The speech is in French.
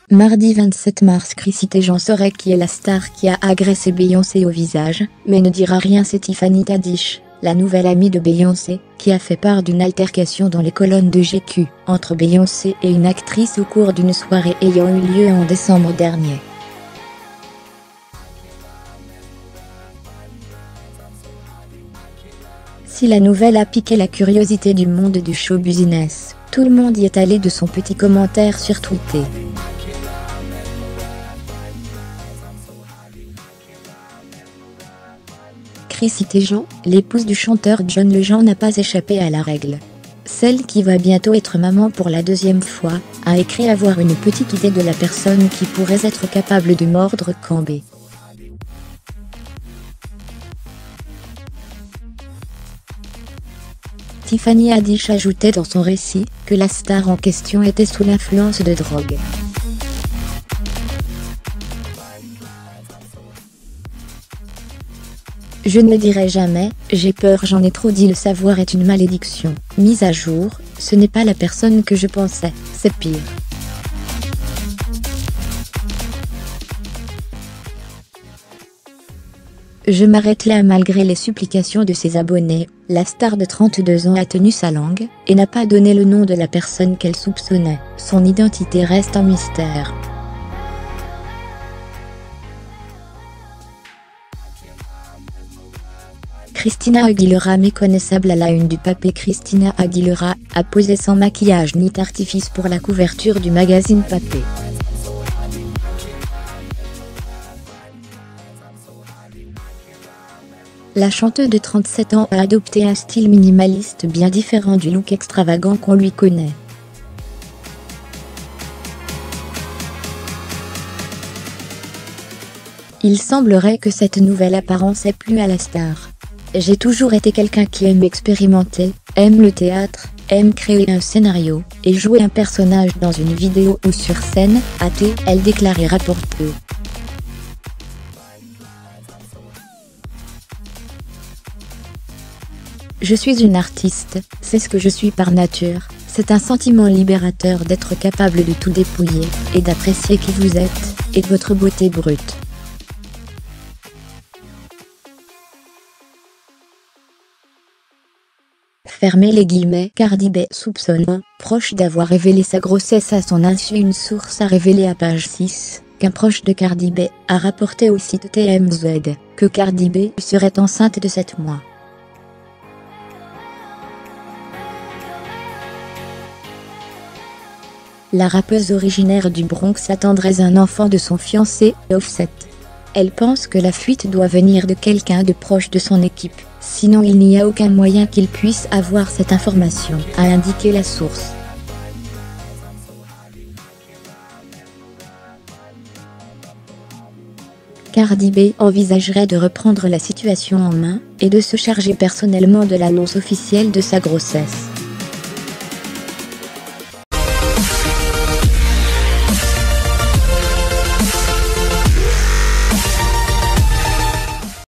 Mardi 27 mars, Chrissy Teigen saurait qui est la star qui a agressé Beyoncé au visage, mais ne dira rien. C'est Tiffany Haddish, la nouvelle amie de Beyoncé, qui a fait part d'une altercation dans les colonnes de GQ, entre Beyoncé et une actrice au cours d'une soirée ayant eu lieu en décembre dernier. Si la nouvelle a piqué la curiosité du monde du show business, tout le monde y est allé de son petit commentaire sur Twitter. Chrissy Teigen, l'épouse du chanteur John Legend, n'a pas échappé à la règle. Celle qui va bientôt être maman pour la deuxième fois, a écrit avoir une petite idée de la personne qui pourrait être capable de mordre Cambé. Tiffany Haddish ajoutait dans son récit que la star en question était sous l'influence de drogue. Je ne le dirai jamais, j'ai peur, j'en ai trop dit. Le savoir est une malédiction. Mise à jour, ce n'est pas la personne que je pensais, c'est pire. Je m'arrête là. Malgré les supplications de ses abonnés, la star de 32 ans a tenu sa langue, et n'a pas donné le nom de la personne qu'elle soupçonnait. Son identité reste un mystère. Christina Aguilera, méconnaissable à la une du papier. Christina Aguilera a posé sans maquillage ni d'artifice pour la couverture du magazine Papier. La chanteuse de 37 ans a adopté un style minimaliste bien différent du look extravagant qu'on lui connaît. Il semblerait que cette nouvelle apparence ait plu à la star. J'ai toujours été quelqu'un qui aime expérimenter, aime le théâtre, aime créer un scénario, et jouer un personnage dans une vidéo ou sur scène, a-t-elle déclaré rapporteur. Je suis une artiste, c'est ce que je suis par nature, c'est un sentiment libérateur d'être capable de tout dépouiller, et d'apprécier qui vous êtes, et votre beauté brute. Fermez les guillemets. Cardi B soupçonne un proche d'avoir révélé sa grossesse à son insu. Une source a révélé à page 6 qu'un proche de Cardi B a rapporté au site TMZ que Cardi B serait enceinte de 7 mois. La rappeuse originaire du Bronx attendrait un enfant de son fiancé, Offset. Elle pense que la fuite doit venir de quelqu'un de proche de son équipe, sinon il n'y a aucun moyen qu'il puisse avoir cette information, a indiqué la source. Cardi B envisagerait de reprendre la situation en main, et de se charger personnellement de l'annonce officielle de sa grossesse.